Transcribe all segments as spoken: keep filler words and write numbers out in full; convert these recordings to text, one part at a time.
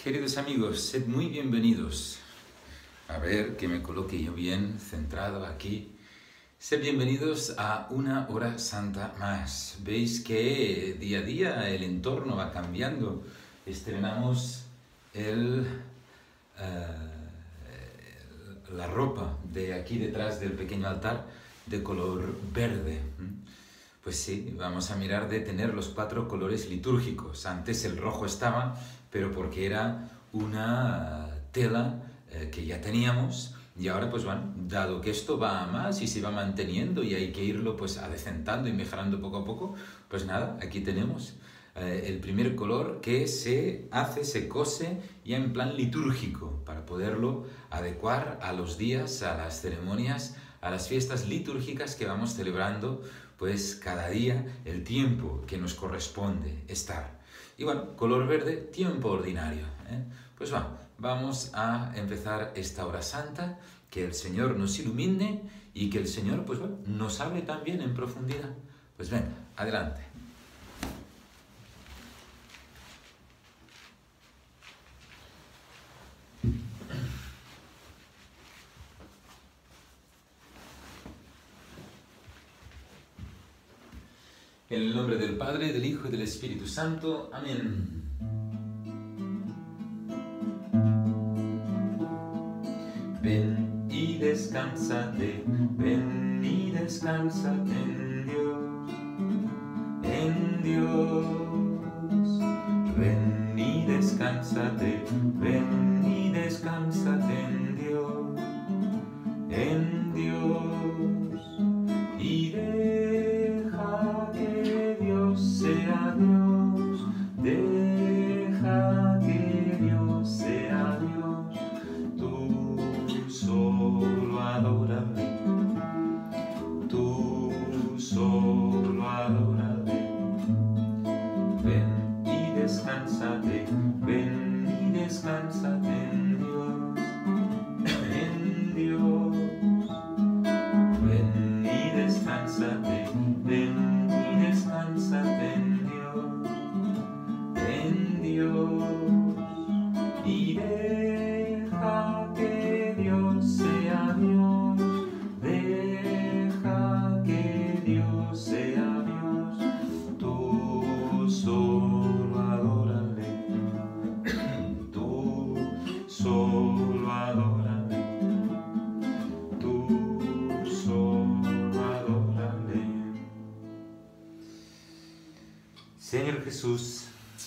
Queridos amigos, sed muy bienvenidos. A ver, que me coloque yo bien, centrado aquí. Sed bienvenidos a una hora santa más. Veis que día a día el entorno va cambiando. Estrenamos el, uh, la ropa de aquí detrás del pequeño altar de color verde. Pues sí, vamos a mirar de tener los cuatro colores litúrgicos. Antes el rojo estaba, pero porque era una tela eh, que ya teníamos, y ahora pues bueno, dado que esto va a más y se va manteniendo y hay que irlo pues adecentando y mejorando poco a poco, pues nada, aquí tenemos eh, el primer color que se hace, se cose ya en plan litúrgico, para poderlo adecuar a los días, a las ceremonias, a las fiestas litúrgicas que vamos celebrando pues cada día, el tiempo que nos corresponde estar. Y bueno, color verde, tiempo ordinario, ¿eh? Pues bueno, vamos a empezar esta hora santa, que el Señor nos ilumine y que el Señor pues bueno, nos hable también en profundidad. Pues venga, adelante. En el nombre del Padre, del Hijo y del Espíritu Santo. Amén. Ven y descánsate, ven y descánsate en Dios, en Dios. Ven y descánsate, ven y descánsate en Dios, en Dios. Y deja que Dios sea Dios, deja que Dios sea Dios, tú solo adórale, tú solo adórale. Ven y descánsate, ven y descánsate en Dios, en Dios. Ven y descánsate, ven y descánsate en Dios, en Dios. Y deja que Dios sea Dios, deja que Dios sea Dios, tú solo adórale, tú solo adórale, tú solo adórale. Señor Jesús,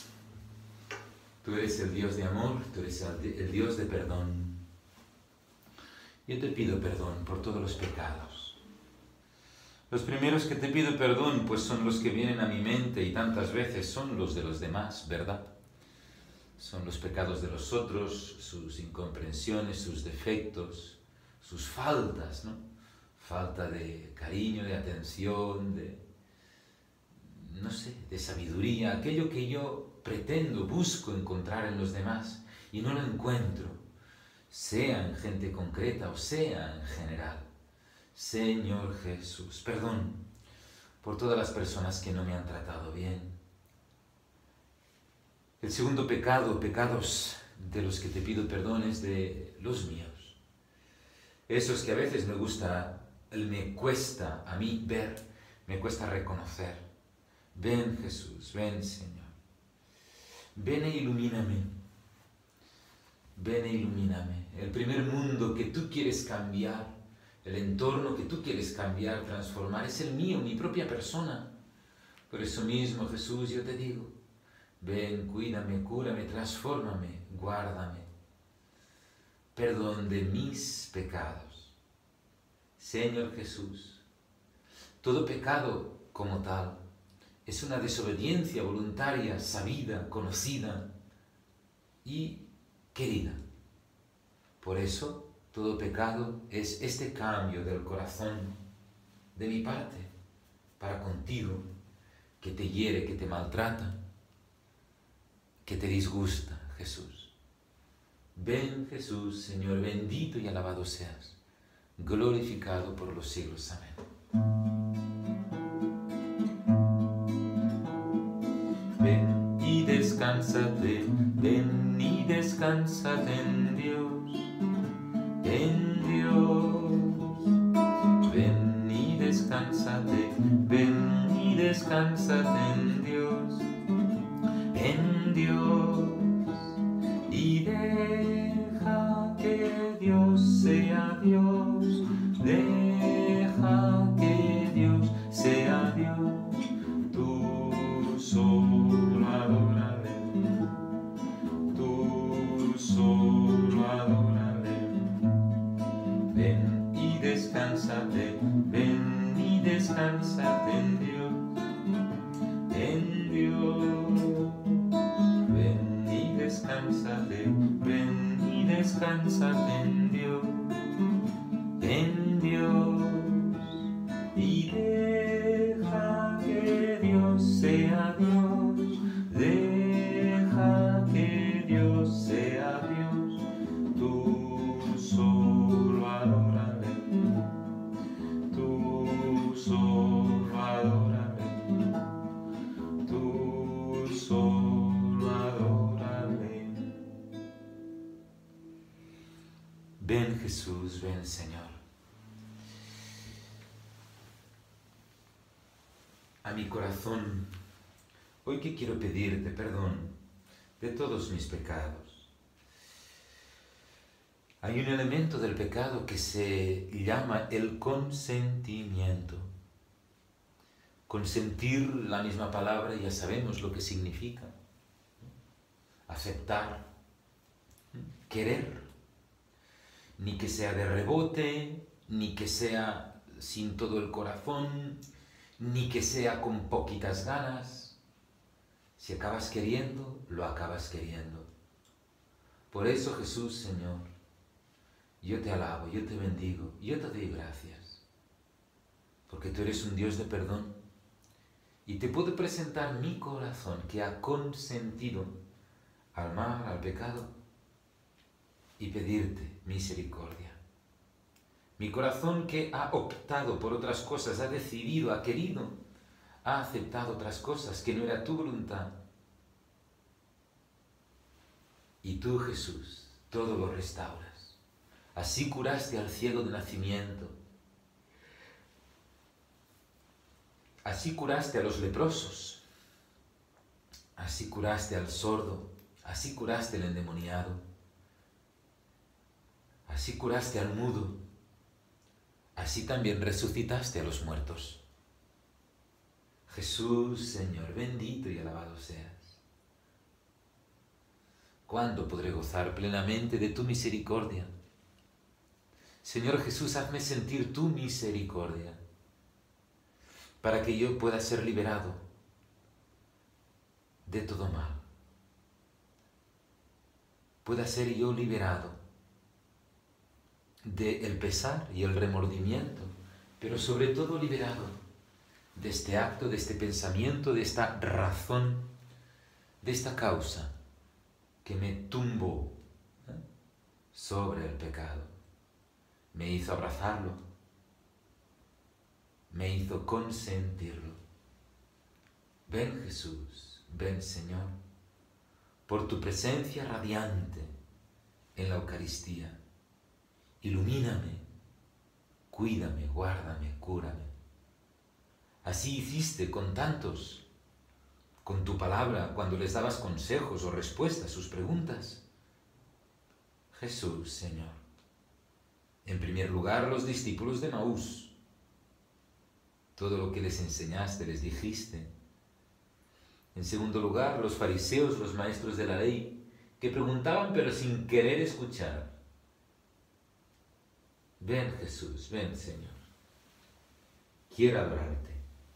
tú eres el Dios de amor, tú eres el Dios de perdón. Yo te pido perdón por todos los pecados. Los primeros que te pido perdón, pues son los que vienen a mi mente y tantas veces son los de los demás, ¿verdad? Son los pecados de los otros, sus incomprensiones, sus defectos, sus faltas, ¿no? Falta de cariño, de atención, de, no sé, de sabiduría, aquello que yo pretendo, busco encontrar en los demás y no lo encuentro, sea en gente concreta o sea en general. Señor Jesús, perdón por todas las personas que no me han tratado bien. El segundo pecado, pecados de los que te pido perdón, es de los míos. Esos que a veces me gusta, me cuesta a mí ver, me cuesta reconocer. Ven Jesús, ven Señor. Ven e ilumíname. Ven e ilumíname. El primer mundo que tú quieres cambiar, el entorno que tú quieres cambiar, transformar, es el mío, mi propia persona. Por eso mismo, Jesús, yo te digo, ven, cuídame, cúrame, transfórmame, guárdame. Perdón de mis pecados. Señor Jesús, todo pecado como tal es una desobediencia voluntaria, sabida, conocida y querida. Por eso, todo pecado es este cambio del corazón de mi parte para contigo, que te hiere, que te maltrata, que te disgusta, Jesús. Ven, Jesús, Señor, bendito y alabado seas, glorificado por los siglos. Amén. Ven y descánsate, ven y descansad en Dios, en Dios. Ven y descansate, ven y descansate en Dios, en Dios. Y deja que Dios sea Dios, deja que Dios sea Dios, tú solo adórale, tú solo adórale. Ven y descansate, ven y descansate en Dios, en Dios. Ven y descansate, ven y descansate en Dios, en Dios. Y deja que Dios sea Dios, deja que Dios sea Dios, tú solo adórale, tú solo adórale, tú solo adórale. Ven Jesús, ven Señor. A mi corazón, hoy que quiero pedirte perdón de todos mis pecados. Hay un elemento del pecado que se llama el consentimiento. Consentir, la misma palabra, ya sabemos lo que significa. Aceptar, querer. Ni que sea de rebote, ni que sea sin todo el corazón, ni que sea con poquitas ganas. Si acabas queriendo, lo acabas queriendo. Por eso, Jesús, Señor, yo te alabo, yo te bendigo, yo te doy gracias, porque tú eres un Dios de perdón, y te puedo presentar mi corazón que ha consentido al mal, al pecado, y pedirte misericordia. Mi corazón que ha optado por otras cosas, ha decidido, ha querido, ha aceptado otras cosas que no era tu voluntad. Y tú, Jesús, todo lo restauras. Así curaste al ciego de nacimiento. Así curaste a los leprosos. Así curaste al sordo. Así curaste al endemoniado. Así curaste al mudo. Así también resucitaste a los muertos. Jesús, Señor, bendito y alabado seas. ¿Cuándo podré gozar plenamente de tu misericordia? Señor Jesús, hazme sentir tu misericordia, para que yo pueda ser liberado de todo mal. Pueda ser yo liberado del pesar y el remordimiento, pero sobre todo liberado de este acto, de este pensamiento, de esta razón, de esta causa que me tumbó ¿eh? sobre el pecado. Me hizo abrazarlo, me hizo consentirlo. Ven Jesús, ven Señor, por tu presencia radiante en la Eucaristía. Ilumíname, cuídame, guárdame, cúrame. Así hiciste con tantos, con tu palabra, cuando les dabas consejos o respuestas a sus preguntas. Jesús, Señor. En primer lugar, los discípulos de Maús. Todo lo que les enseñaste, les dijiste. En segundo lugar, los fariseos, los maestros de la ley, que preguntaban pero sin querer escuchar. Ven Jesús, ven Señor. Quiero adorarte.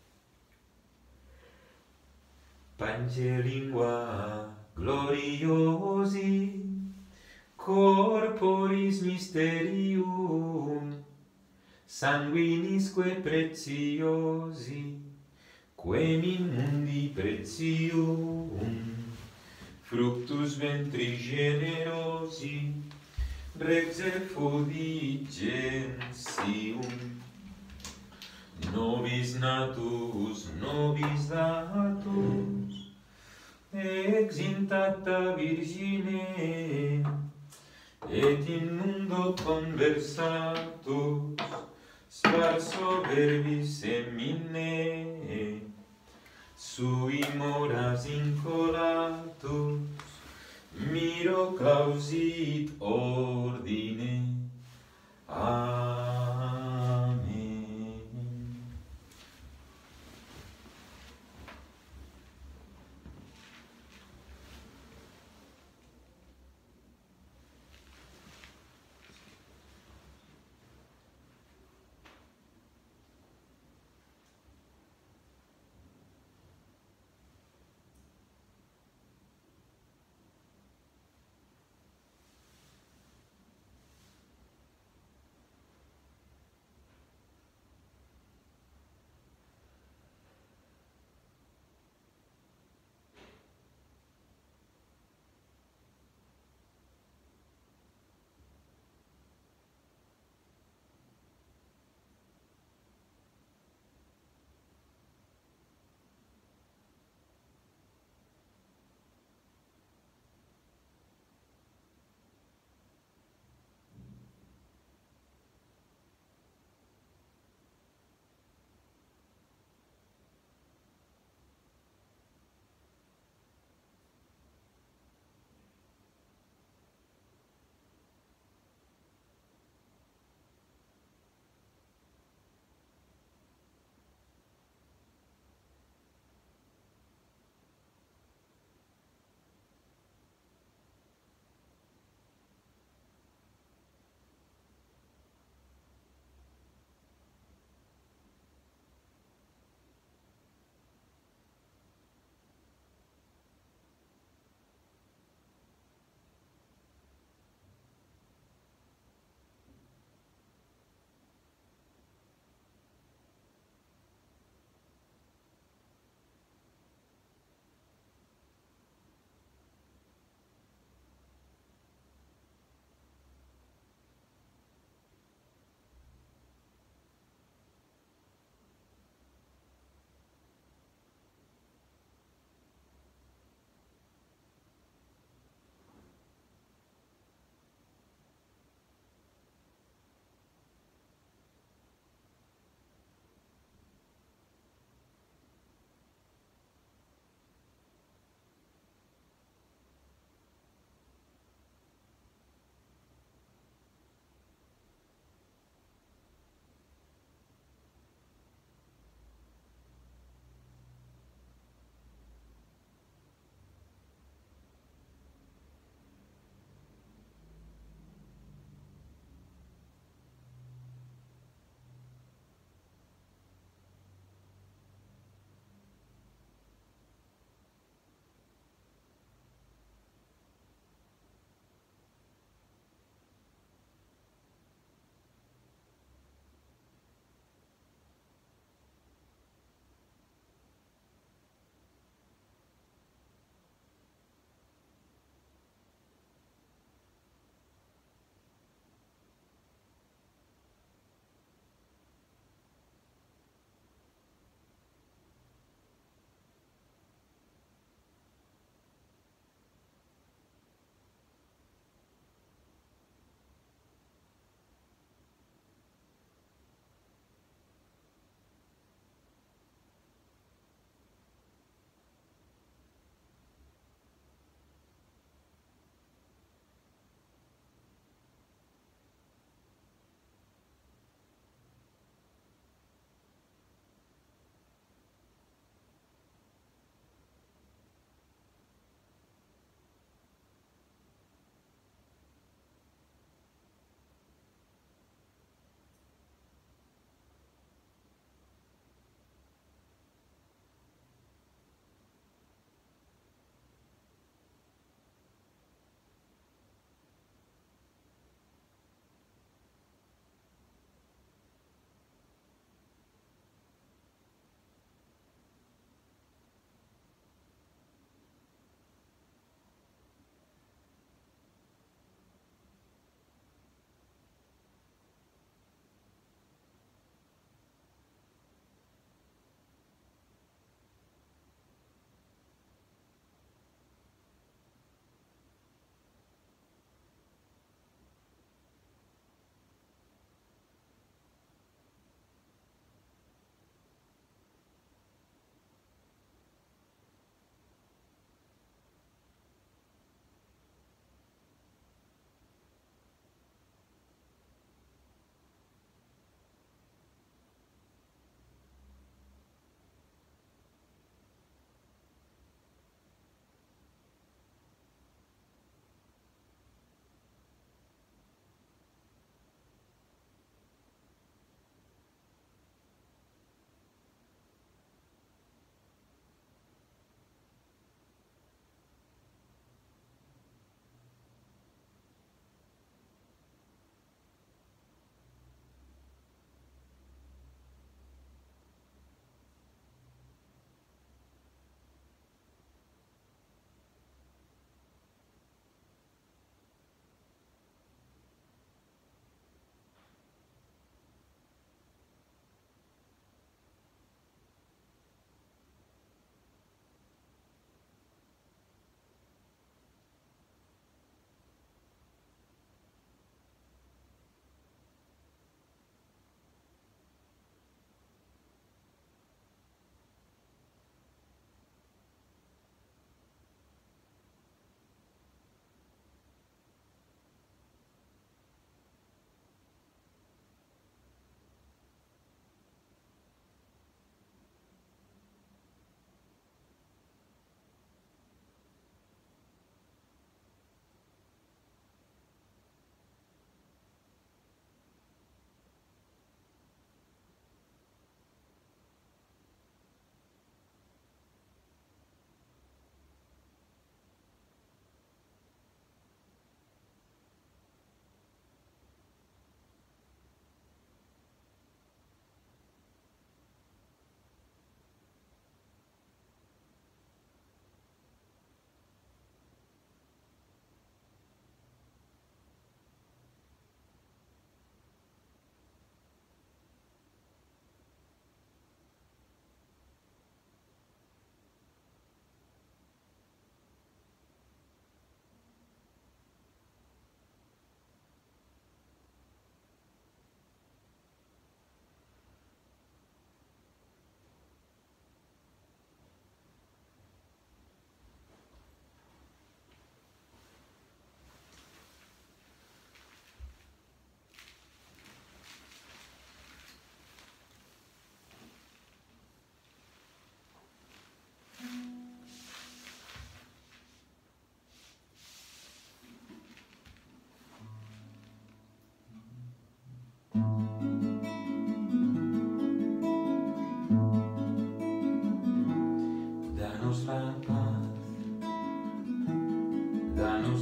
Pange lingua gloriosi, corporis mysterium, sanguinisque preciosi, quem in mundi pretium, fructus ventris generosi, Rex effudi gentium, nobis natus, nobis datus, ex intacta virgine, et in mundo conversatus, sparso verbis semine, sui moras incolatus, miro clausit ordine. Amen.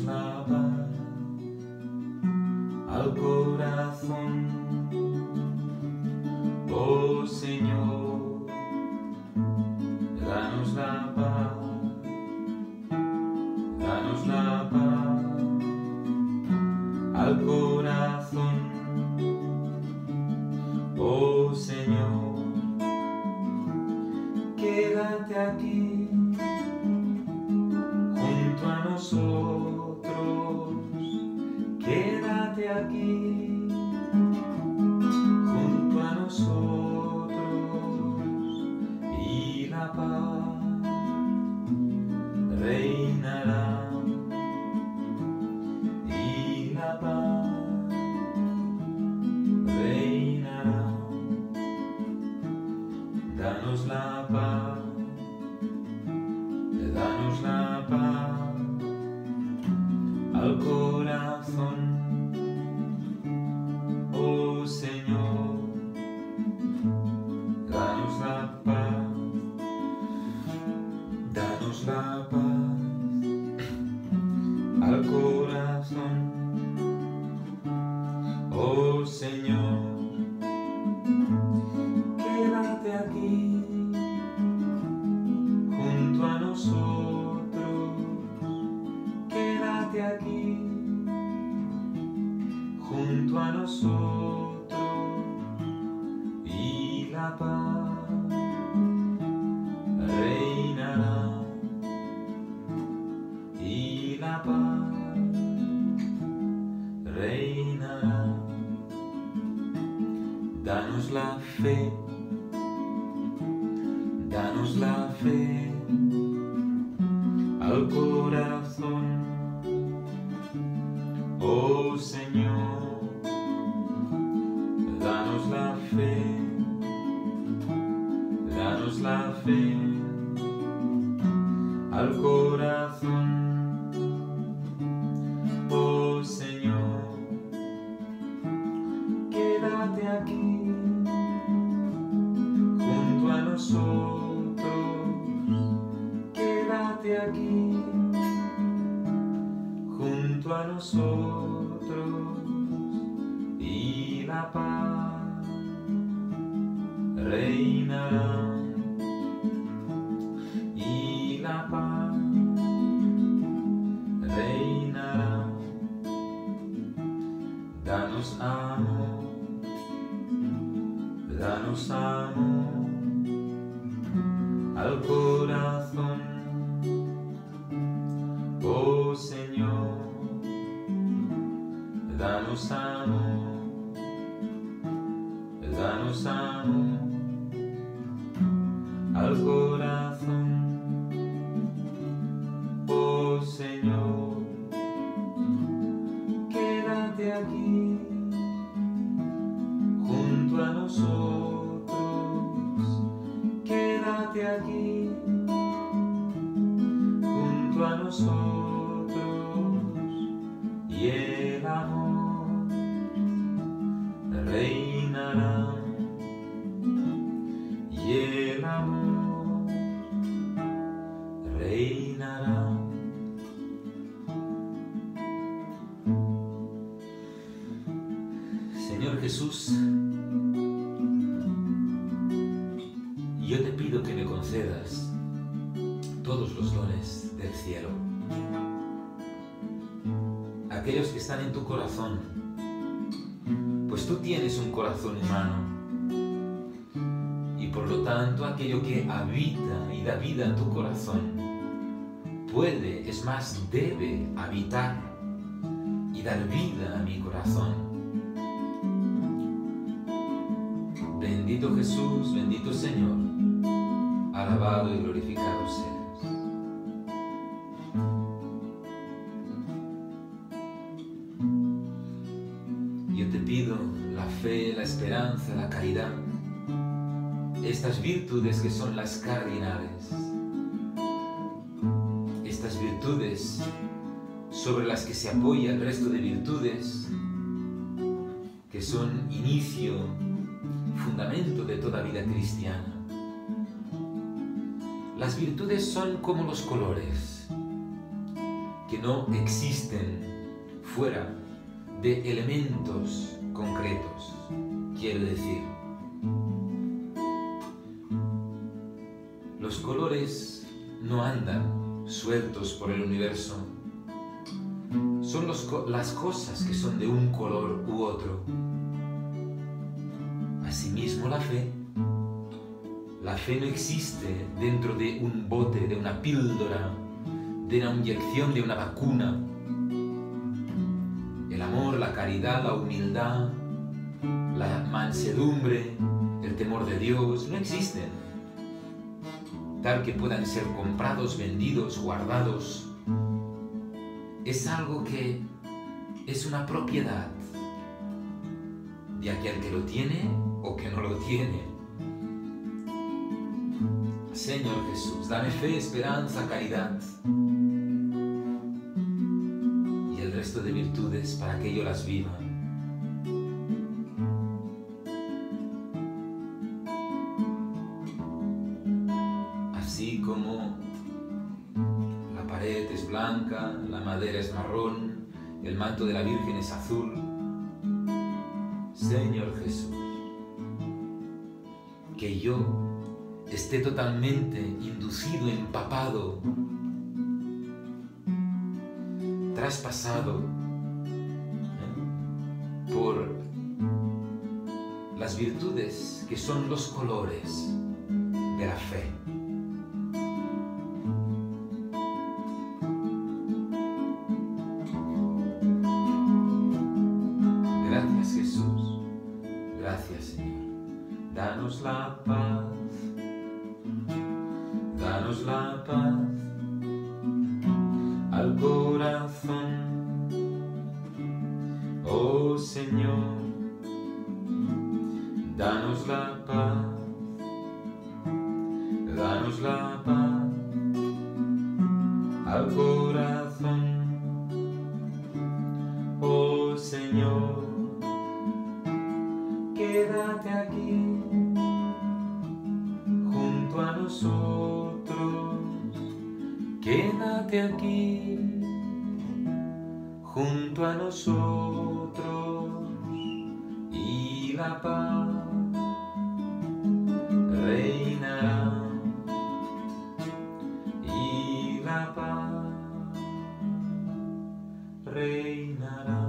danos la paz al corazón, oh Señor, danos la paz, danos la paz al corazón, oh Señor, quédate aquí junto a nosotros, quédate aquí junto a nosotros, y la paz reinará, y la paz reinará. Danos la paz, danos la paz al corazón, oh Señor, danos la paz, danos la paz al corazón, oh Señor, quédate aquí junto a nosotros, quédate aquí junto a nosotros, y la paz reinará, y la paz reinará. Danos la fe, danos la fe al corazón, oh Señor, danos la fe, danos la fe al corazón, oh Señor, quédate aquí junto a nosotros, quédate aquí junto a nosotros, y la paz reinará, y la paz reinará. Danos amor, danos amor al corazón, oh Señor, danos amor, danos amor al corazón, oh Señor, quédate aquí junto a nosotros, quédate aquí junto a nosotros, y el amor reinará, y el amor reinará. Señor Jesús, yo te pido que me concedas todos los dones del cielo, aquellos que están en tu corazón, pues tú tienes un corazón humano, y por lo tanto aquello que habita y da vida a tu corazón puede, es más, debe habitar y dar vida a mi corazón. Bendito Jesús, bendito Señor, alabado y glorificado seas. Yo te pido la fe, la esperanza, la caridad, estas virtudes que son las cardinales, estas virtudes sobre las que se apoya el resto de virtudes, que son inicio, fundamento de toda vida cristiana. Las virtudes son como los colores, que no existen fuera de elementos concretos. Quiero decir, los colores no andan sueltos por el universo. Son los, las cosas que son de un color u otro. Asimismo, la fe. La fe no existe dentro de un bote, de una píldora, de una inyección, de una vacuna. El amor, la caridad, la humildad, la mansedumbre, el temor de Dios, no existen. Tal que puedan ser comprados, vendidos, guardados. Es algo que es una propiedad de aquel que lo tiene o que no lo tiene. Señor Jesús, dame fe, esperanza, caridad y el resto de virtudes para que yo las viva. Así como la pared es blanca, la madera es marrón, el manto de la Virgen es azul. Señor Jesús, que yo esté totalmente inducido, empapado, traspasado ¿eh? por las virtudes que son los colores de la fe. Gracias, Jesús. Gracias, Señor. Danos la paz. Danos la paz al corazón, oh Señor. Danos la paz, danos la paz al corazón, oh Señor. Quédate aquí junto a nosotros, quédate aquí junto a nosotros, y la paz reinará, y la paz reinará.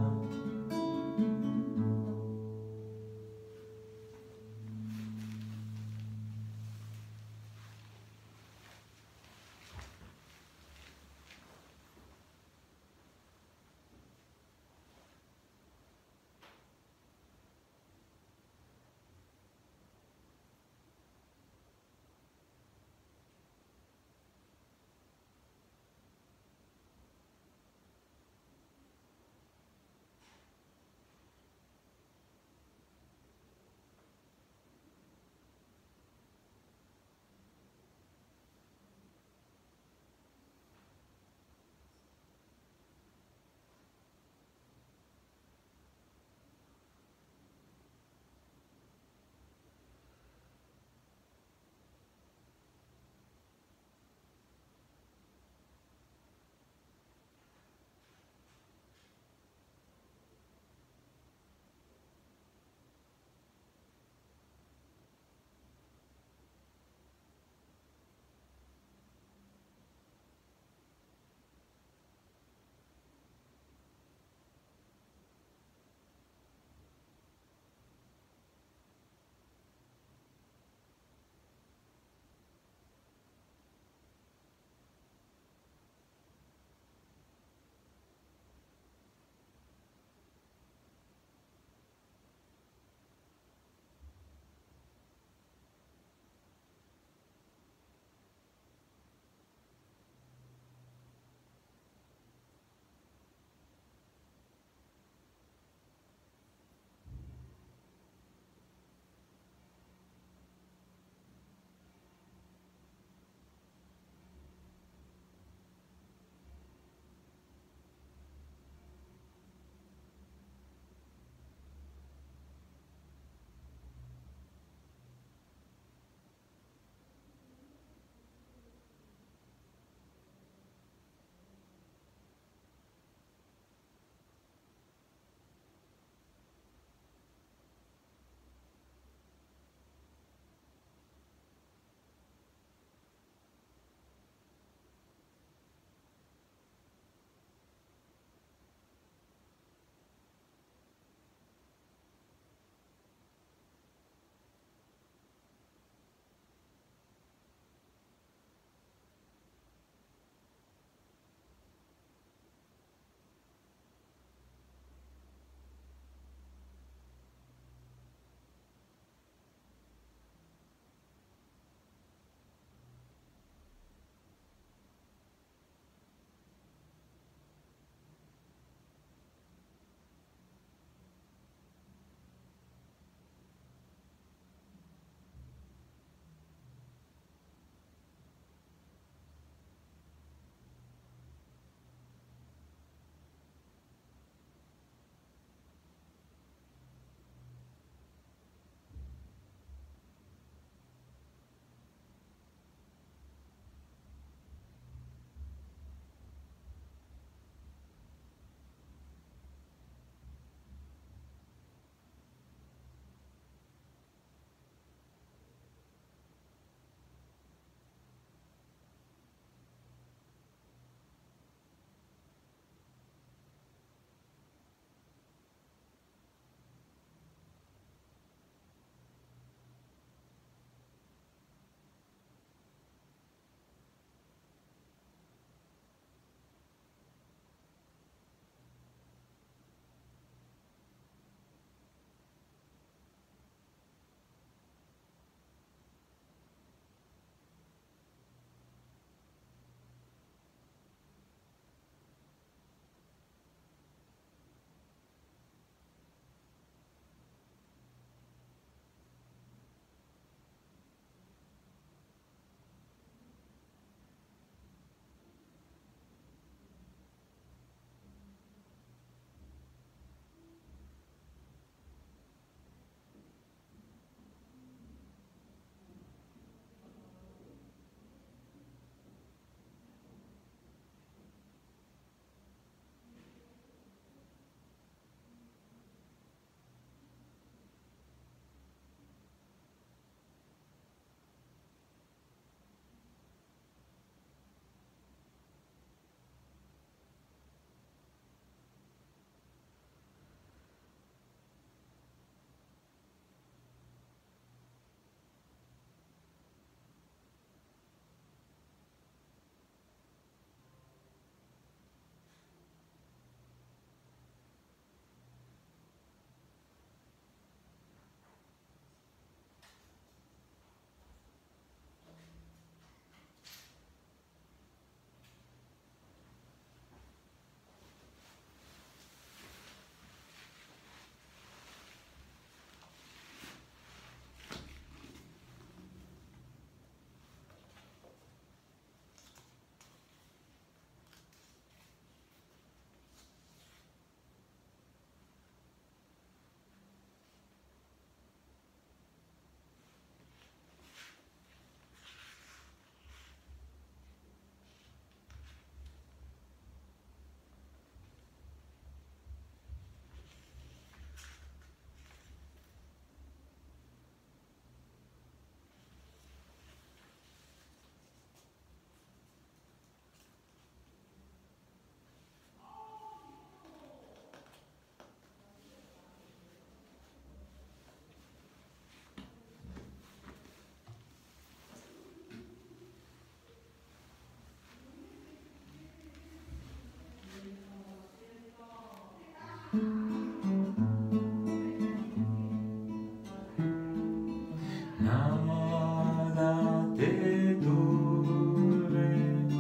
Nada te turbe,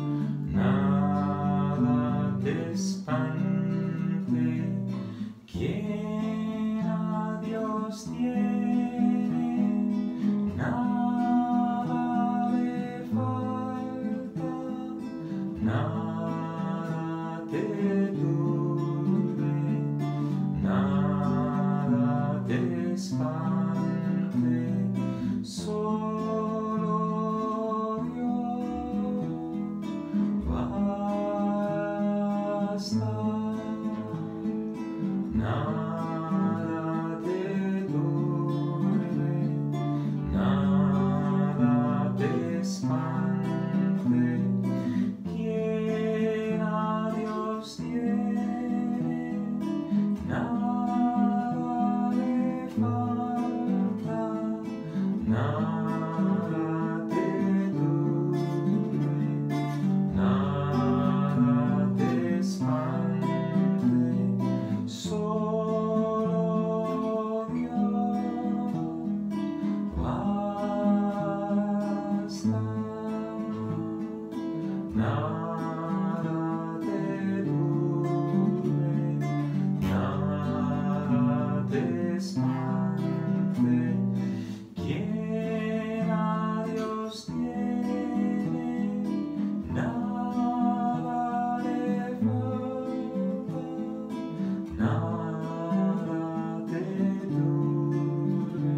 nada te espante, quien a Dios tiene, nada le falta, nada te turbe, nada te espante, solo Dios basta. Nada te turbe, nada te espante, quien a Dios tiene, nada le falta, nada te turbe, nada te espante, solo Dios basta. Nada te turbe, nada te espante, quien a Dios tiene, nada le falta, nada te turbe,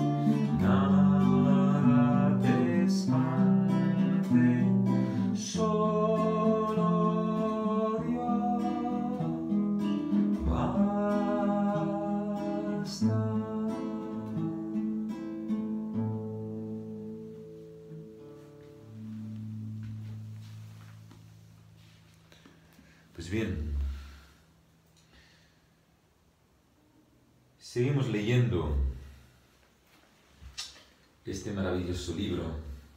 nada te espante, solo Dios basta. Pues bien, seguimos leyendo este maravilloso libro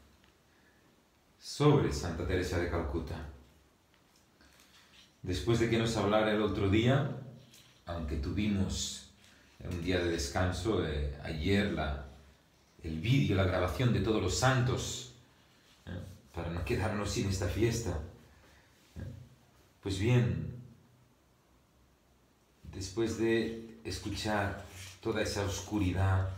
sobre Santa Teresa de Calcuta. Después de que nos hablara el otro día, aunque tuvimos un día de descanso, eh, ayer la, el vídeo, la grabación de todos los santos, eh, para no quedarnos sin esta fiesta. Eh, pues bien, después de escuchar toda esa oscuridad,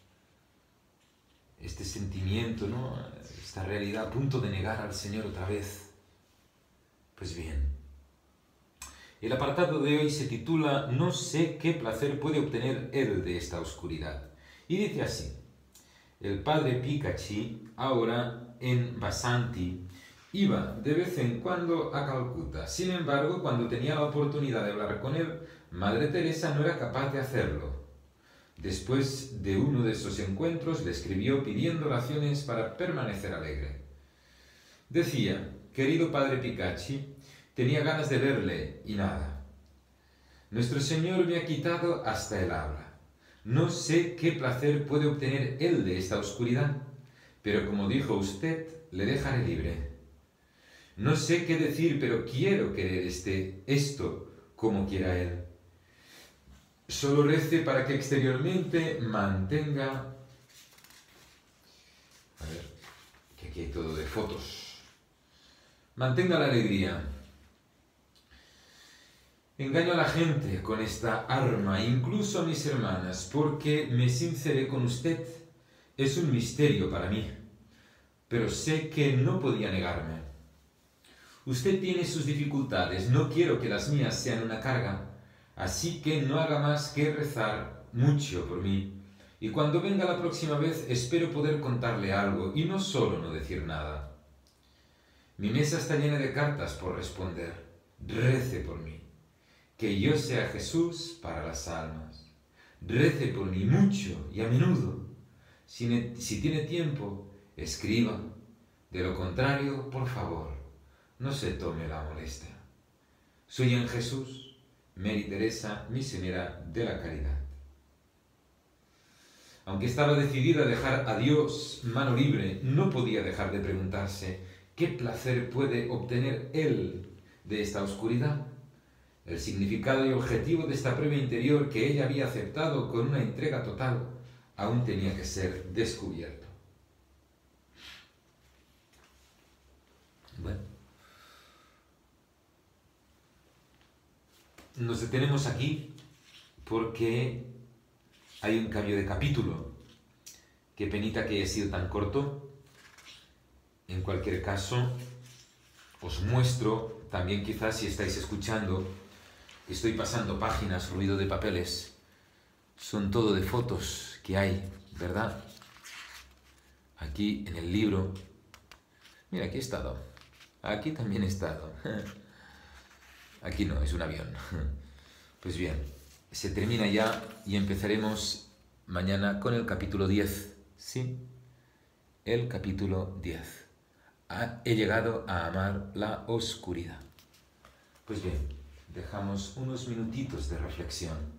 este sentimiento, ¿no? Esta realidad a punto de negar al Señor otra vez, pues bien, el apartado de hoy se titula No sé qué placer puede obtener él de esta oscuridad. Y dice así: el padre Picacci, ahora en Basanti, iba de vez en cuando a Calcuta. Sin embargo, cuando tenía la oportunidad de hablar con él, Madre Teresa no era capaz de hacerlo. Después de uno de esos encuentros, le escribió pidiendo oraciones para permanecer alegre. Decía: querido padre Picacci, tenía ganas de verle y nada. Nuestro Señor me ha quitado hasta el habla. No sé qué placer puede obtener él de esta oscuridad, pero como dijo usted, le dejaré libre. No sé qué decir, pero quiero querer este, esto como quiera él. Solo rece para que exteriormente mantenga... A ver, que aquí hay todo de fotos. Mantenga la alegría. Engaño a la gente con esta arma, incluso a mis hermanas, porque me sinceré con usted. Es un misterio para mí, pero sé que no podía negarme. Usted tiene sus dificultades, no quiero que las mías sean una carga, así que no haga más que rezar mucho por mí. Y cuando venga la próxima vez, espero poder contarle algo, y no solo no decir nada. Mi mesa está llena de cartas por responder. Rece por mí. Que yo sea Jesús para las almas. Rece por mí mucho y a menudo. Si, ne- si tiene tiempo, escriba. De lo contrario, por favor, no se tome la molestia. Soy en Jesús, Mary Teresa, misionera de la caridad. Aunque estaba decidida a dejar a Dios mano libre, no podía dejar de preguntarse qué placer puede obtener él de esta oscuridad. El significado y objetivo de esta prueba interior que ella había aceptado con una entrega total aún tenía que ser descubierto. Bueno, nos detenemos aquí porque hay un cambio de capítulo. Qué penita que haya sido tan corto. En cualquier caso, os muestro también, quizás si estáis escuchando, estoy pasando páginas, ruido de papeles. Son todo de fotos que hay, ¿verdad? Aquí en el libro. Mira, aquí he estado. Aquí también he estado. Aquí no, es un avión. Pues bien, se termina ya y empezaremos mañana con el capítulo diez. Sí, el capítulo diez. He llegado a amar la oscuridad. Pues bien, dejamos unos minutitos de reflexión.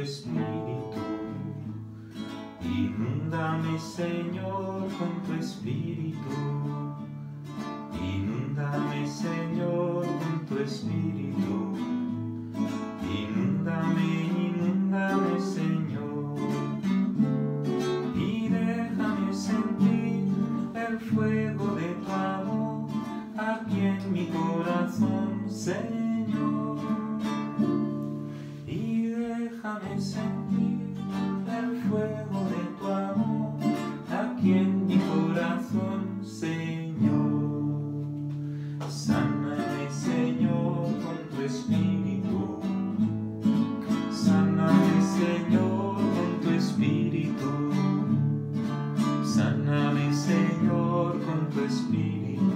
espíritu. Inúndame, Señor, con tu espíritu. Inúndame, Señor, con tu espíritu. Inúndame, inúndame, Señor. Y déjame sentir el fuego de tu amor aquí en mi corazón, Señor. Y déjame sentir el fuego de tu amor aquí en mi corazón, Señor. Sáname, Señor, con tu espíritu. Sáname, Señor, con tu espíritu. Sáname, Señor, con tu espíritu.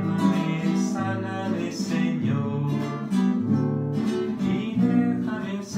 Sáname, sáname, Señor. Y déjame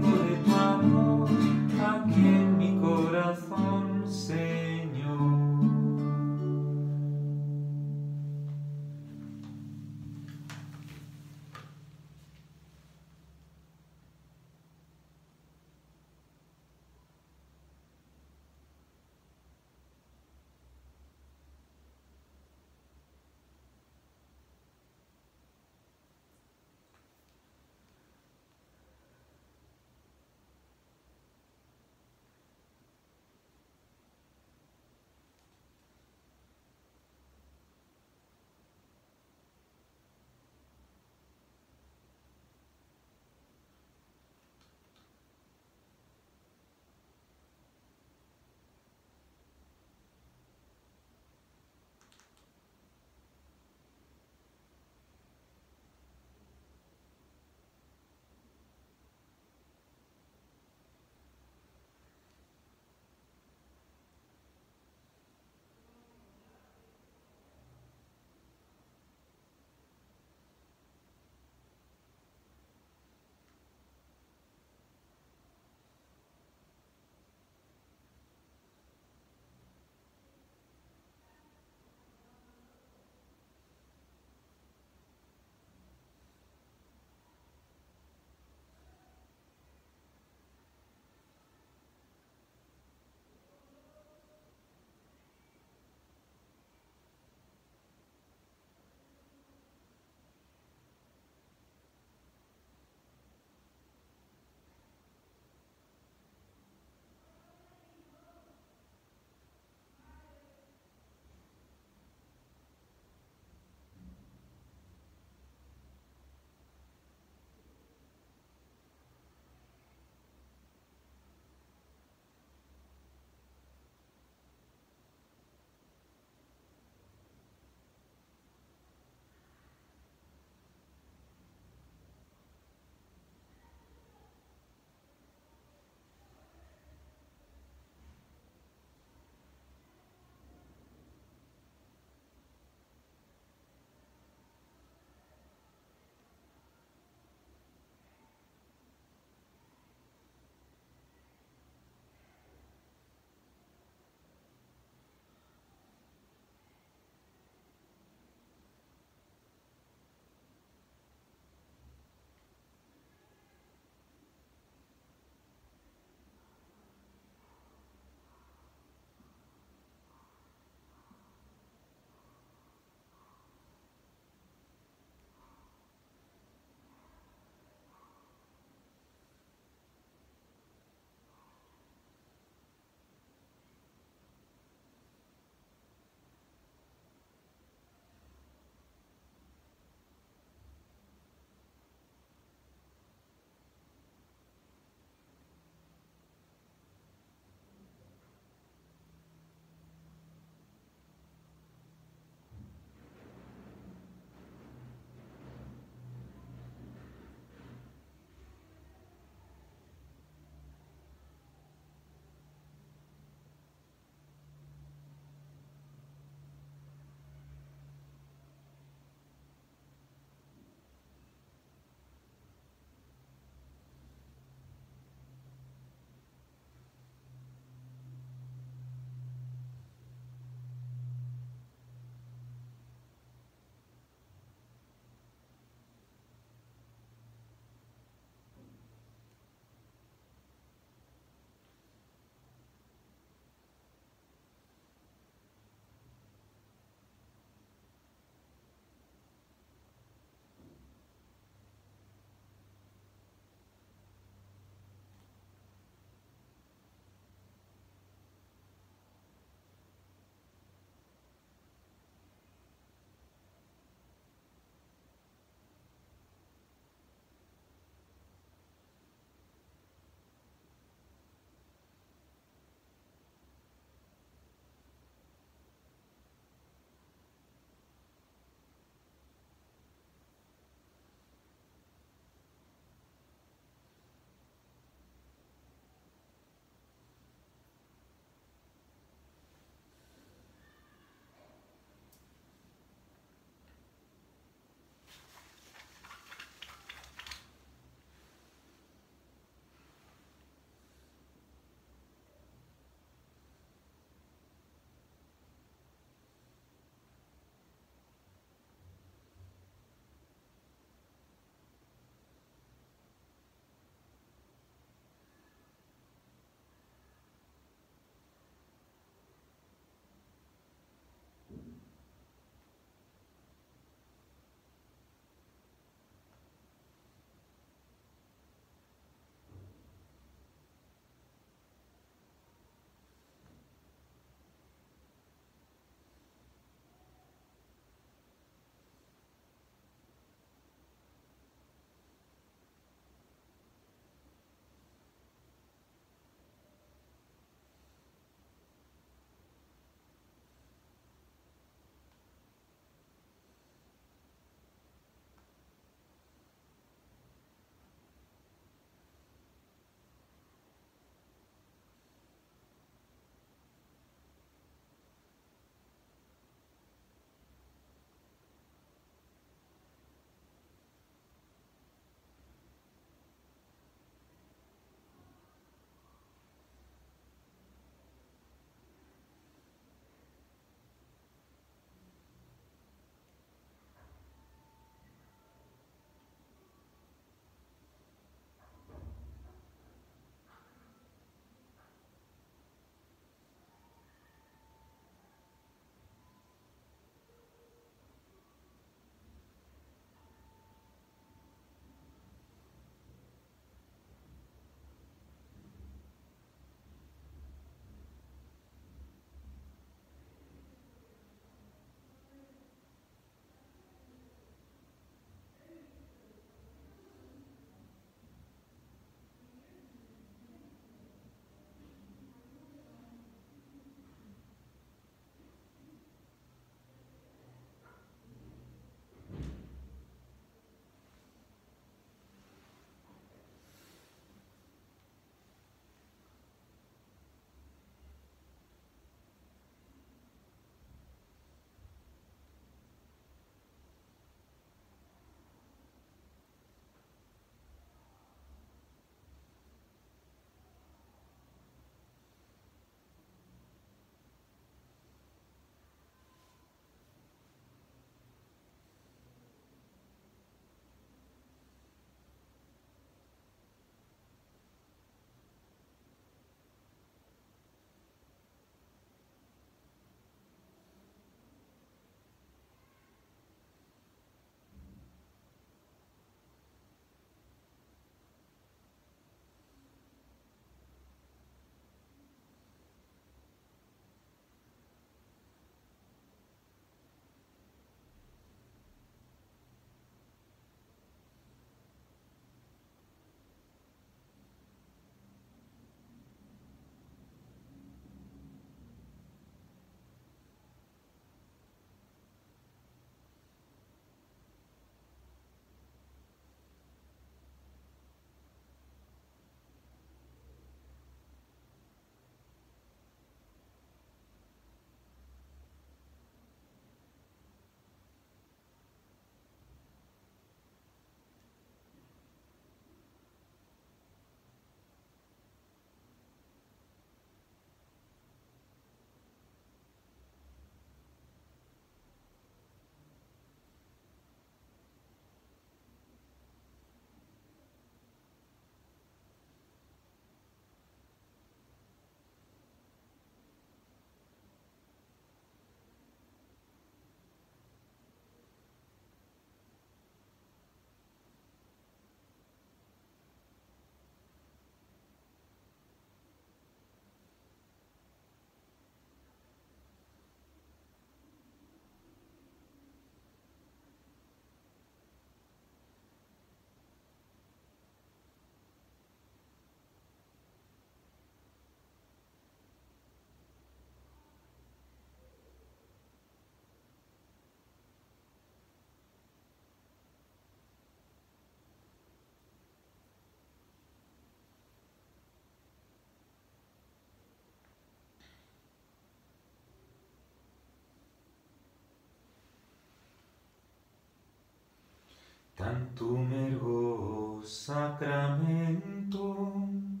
tantum ergo sacramentum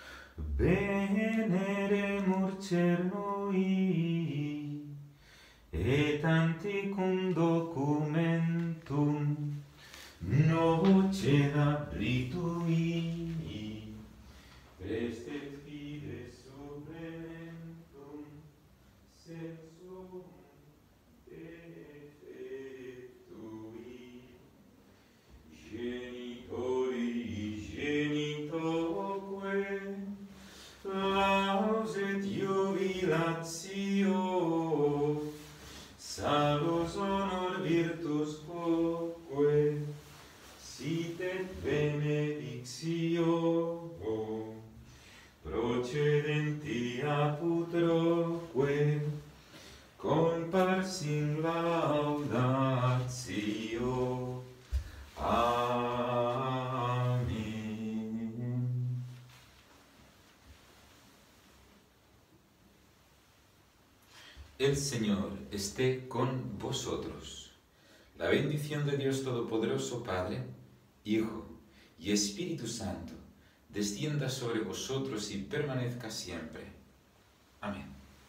veneremur cernui et antiquum documentum nocen abritui prestet fides suprementum sensum effectui genitori genitoque laus et jubilatio salus honor virtus quoque sit et benedictio procedenti apud troque compars in laudatio. Amén. El Señor esté con vosotros. La bendición de Dios Todopoderoso, Padre, Hijo y Espíritu Santo, descienda sobre vosotros y permanezca siempre. Amén.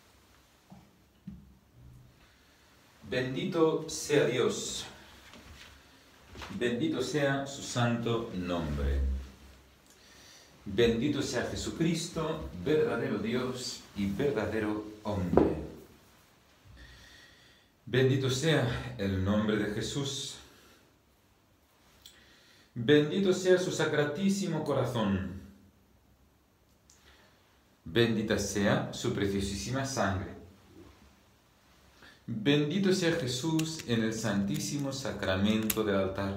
Bendito sea Dios. Bendito sea su santo nombre. Bendito sea Jesucristo, verdadero Dios y verdadero hombre. Bendito sea el nombre de Jesús. Bendito sea su sacratísimo corazón. Bendita sea su preciosísima sangre. Bendito sea Jesús en el santísimo sacramento del altar.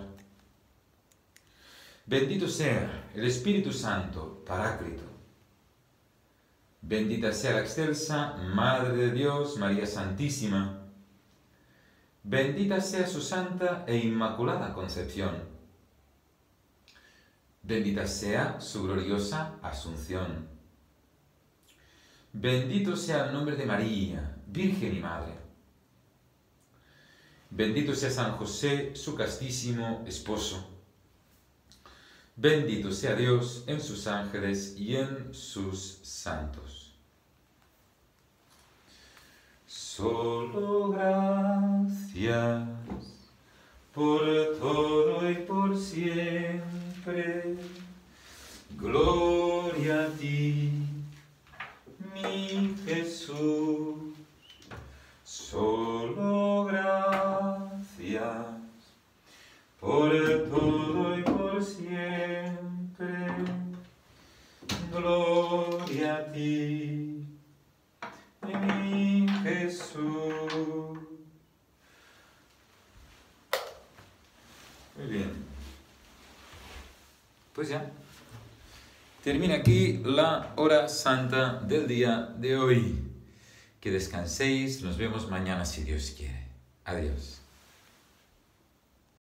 Bendito sea el Espíritu Santo, Paráclito. Bendita sea la excelsa Madre de Dios, María Santísima. Bendita sea su santa e inmaculada concepción. Bendita sea su gloriosa Asunción. Bendito sea el nombre de María, Virgen y Madre. Bendito sea San José, su castísimo esposo. Bendito sea Dios en sus ángeles y en sus santos. Solo gracias por todo y por siempre. Gloria a ti, mi Jesús. Solo gracias por todo y por siempre. Gloria a ti, mi Jesús. Muy bien. Pues ya. Termina aquí la hora santa del día de hoy. Que descanséis, nos vemos mañana si Dios quiere. Adiós.